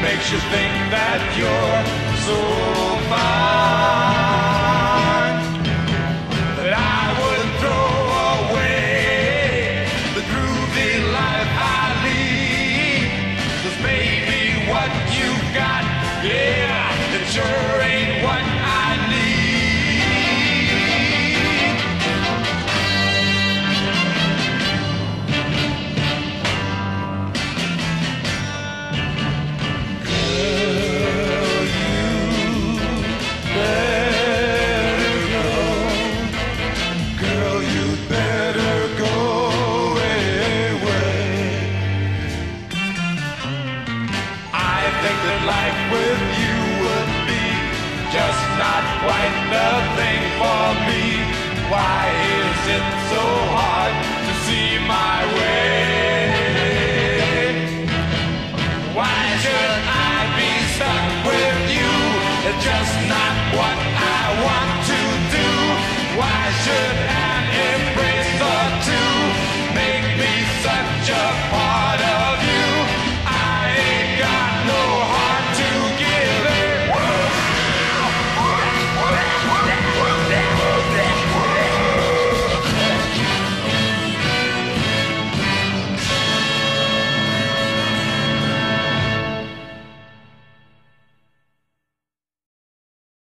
makes you think that you're so fine that I would throw away the groovy life I lead. 'Cause maybe what you got, yeah, it sure ain't what I need. Life with you would be just not quite the thing for me. Why is it so hard to see my way? Why should I be stuck with you? It's just not